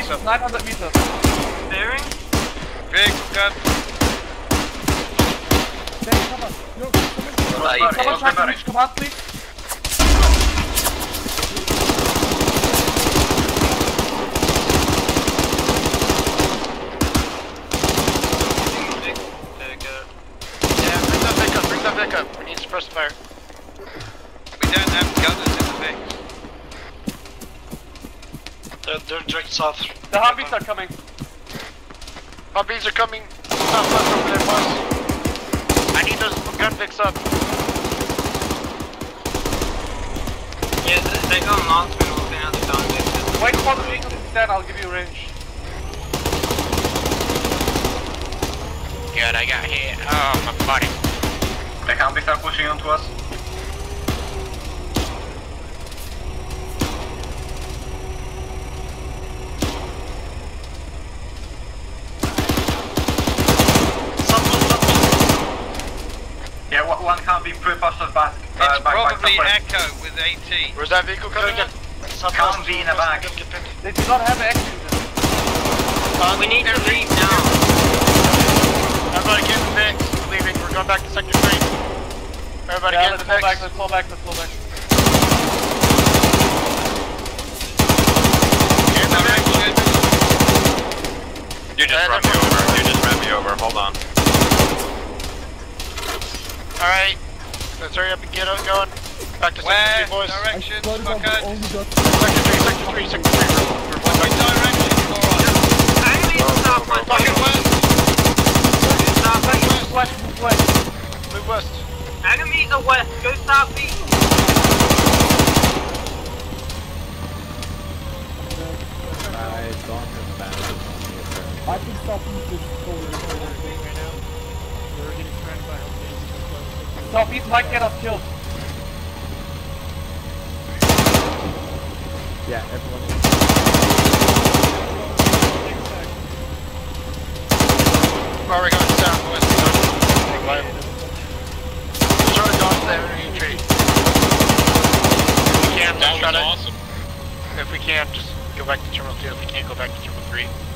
up. 900 meters. Bearing? Vehicle gun. Come on. Yo, someone try to reach command, please. Yeah, bring that back up. We need suppressed fire. We don't have gunners in the mix. They're direct south. The Humvees are coming. Humvees are coming. Southwest over there, boss. I need those gun picks up. Yeah, they're going long to me looking at the foundation. Wait for the vehicle to stand, I'll give you range. Good, I got hit. Oh, my body. The Humvees are pushing onto us. Yeah, one Humvee pushed us back. It's probably Echo with AT. Where's that vehicle coming in? Humvee in the back. They do not have action. We need to leave now. Everybody get in the mix. We're leaving. We're going back to sector 3. Everybody get in the mix. Let's fall back. Get in the mix. You just ran me over. Hold on. Alright. Let's hurry up and get on going. Back to sector 3, boys. Direction. Sector 3. We're going back direction. Enemy southwest. Fucking west. Southwest. Move west. Enemies are west. Go southeast. I think southeast is forward right now. We're getting tracked by Humvees. Southeast might get us killed. Yeah, everyone. Where are we going? Southwest. Try to dodge the enemy retreat. If we can, let's try to. Awesome. If we can, just go back to Terminal 2. If we can't, go back to Terminal 3.